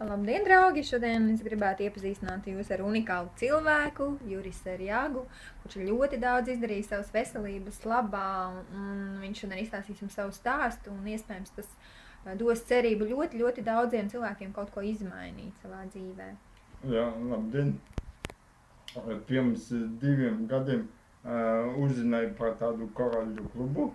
Labdien, draugi! Šodien es gribētu iepazīstināt jūs ar unikālu cilvēku, Juris Serjagu, kurš ir ļoti daudz izdarījis savas veselības labā, un viņš šodien izstāstīs jums savu stāstu, un iespējams tas dos cerību ļoti daudziem cilvēkiem kaut ko izmainīt savā dzīvē. Jā, labdien! Pirms 2 gadiem uzzināju par tādu karaļu klubu.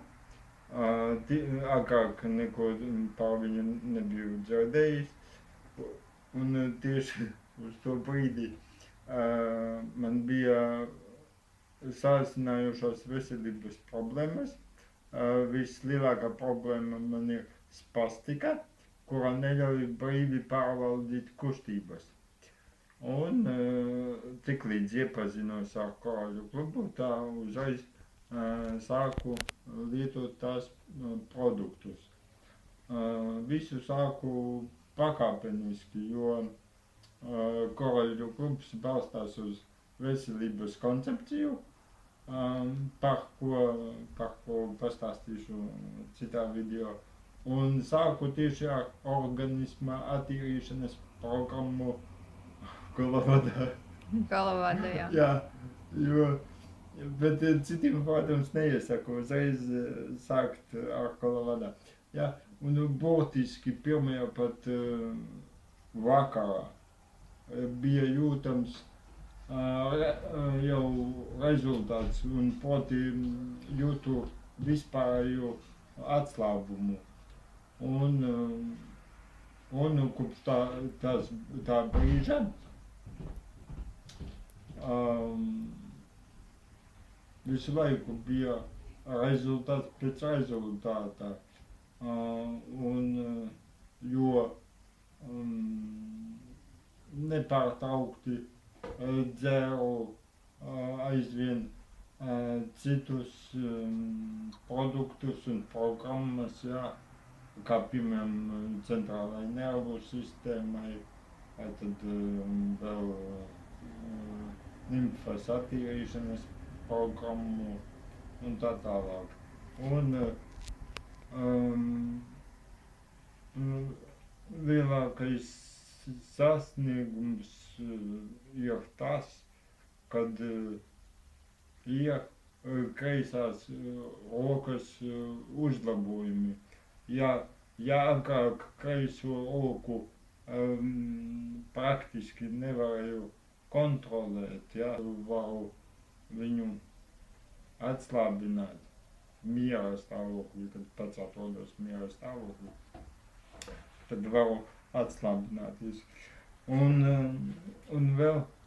Agrāk neko par viņu nebiju dzirdējis. Un tieši uz to brīdi man bija sāsinājušās veselības problēmas. Vislielākā problēma man ir spastika, kura neļauj brīvi pārvaldīt kustības. Un tiklīdz iepazinos ar karaļu klubu, tā uzreiz sāku lietot tās produktus. Visu sāku pakāpeniski, jo karaļu klubs balstās uz veselības koncepciju, par ko pastāstīšu citā video. Un sāku tieši ar organisma attīrīšanas programmu Kolavada. Kolavada, jā. Jā, bet citiem, protams, neiesaku uzreiz sākt ar Kolavada. Jā, un būtiski pirmajā pat vakarā bija jūtams jau rezultāts, un proti jūtu vispārējo atslābumu. Un kopš tā brīža visu laiku bija rezultāts pēc rezultāta. Jo nepārtraukti dzēru aizvien citus produktus un programmas, jā, kā piemēram centrālai nervu sistēmai, tad vēl limfas attīrīšanas programmu un tā tālāk. Lielākais sasniegums ir tas, kad ir kreisās rokas uzlabojumi. Ja agrāk kreiso roku praktiski nevarēju kontrolēt, ja, varu viņu atslābināt miera stāvoklī, kad pats atrodos miera stāvoklī, tad varu atslābināties. Un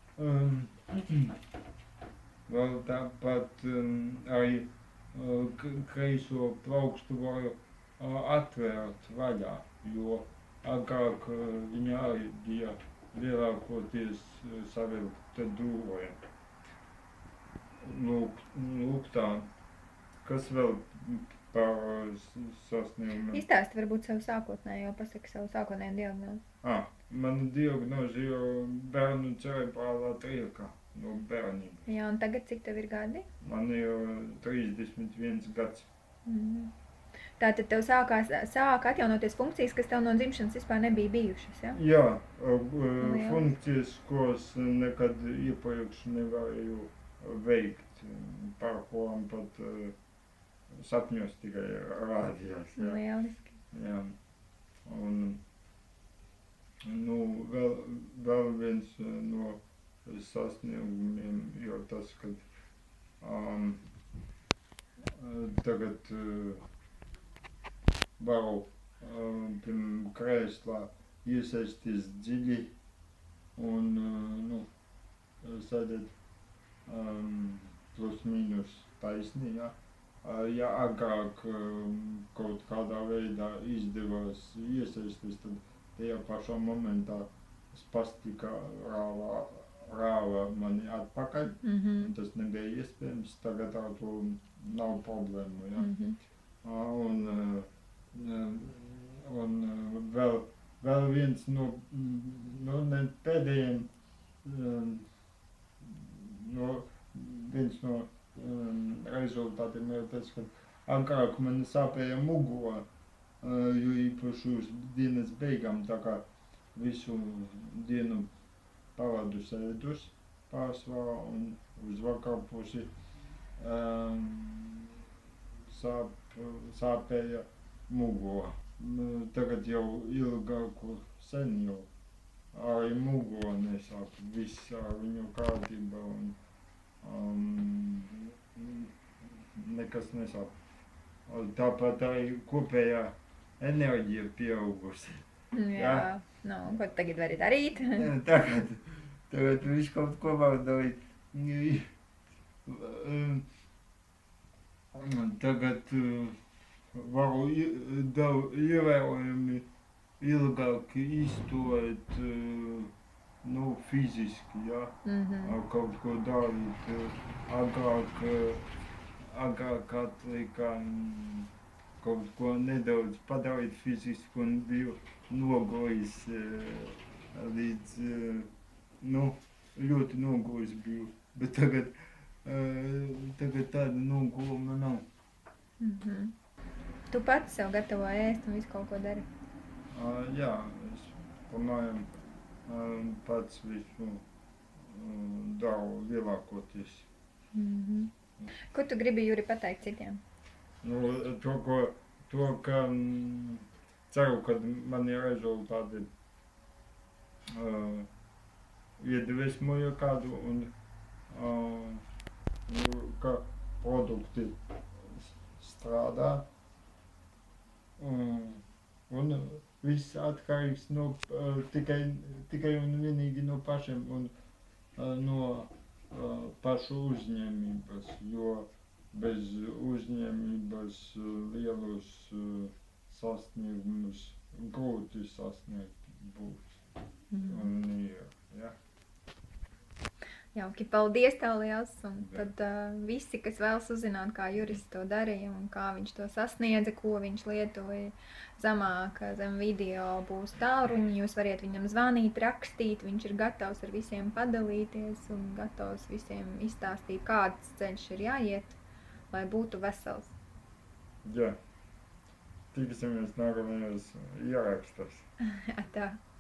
vēl tāpat arī kreiso plaukstu varu atvērt vaļā, jo agrāk viņa arī bija lielākoties savilkta dūrē. Lūk tā, kas vēl par sasniegumiem? Izstāsti varbūt savu sākotnējo, pasaki savu sākotnējo diagnozi. Mana diagnoze ir bērnu cerebrālā trieka no bērnības. Jā, un tagad cik tev ir gadi? Man ir 31 gads. Tātad tev sāk atjaunoties funkcijas, kas tev no dzimšanas vispār nebija bijušas, ja? Jā, funkcijas, kuras nekad iepriekš nevarēju veikt, par kurām pat sapņos tikai rādījās. Lieliski. Jā. Un vēl viens no sasniegumiem ir tas, kad tagad varu krēslā iesaisties dziļi un sēdēt plus mīnus taisni, ja. Ja agrāk kaut kādā veidā izdevās iesaisties, tad tajā pašā momentā spastika rāva mani atpakaļ, un tas nebija iespējams, tagad ar to nav problēmu, ja. Un vēl viens no pēdējiem, viens no rezultātiem ir tas, ka agrāk man sāpēja mugura, jo īpaši uz dienas beigām, tā kā visu dienu pavadu sēdus pārsvarā un uz vakarpusi sāpēja mugura. Tagad jau ilgāku sen jau arī mugura nesāp, viss ar viņu kārtībā un nekas nesāp. Tāpat arī kopējā enerģija pieaugusi. Jā, nu, ko tu tagad vari darīt? Tagad viss kaut ko var darīt. Tagad varu ievērojami ilgāk izturēt, nu, fiziski, ja? Kaut ko darīt. Agrāk atlika kaut ko nedaudz padarīt fiziski un biju nogojis līdz, nu, ļoti nogojis biju, bet tagad tāda nogojuma nav. Tu pats sev gatavo ēst un visu kaut ko dari? Jā, es pamājām pats visu daru lielākoties. Ko tu gribi, Juri, pateikt citiem? Nu, to, ka ceru, ka mani rezultāti iedvesmoja kādu un ka produkti strādā. Un viss atkarīgs no tikai un vienīgi no pašiem un no pašu uzņēmības, jo bez uzņēmības lielos sasniegumus grūti sasniegt būs. Un ir, ja. Jauki, paldies tev liels, un tad visi, kas vēlas uzzināt, kā Juris to darīja un kā viņš to sasniedza, ko viņš lietoja zemāk zem video, būs tālruņi, jūs variet viņam zvanīt, rakstīt, viņš ir gatavs ar visiem padalīties un gatavs visiem izstāstīt, kāds ceļš ir jāiet, lai būtu vesels. Jā, tiksimies nākamajos ierakstos. Tā.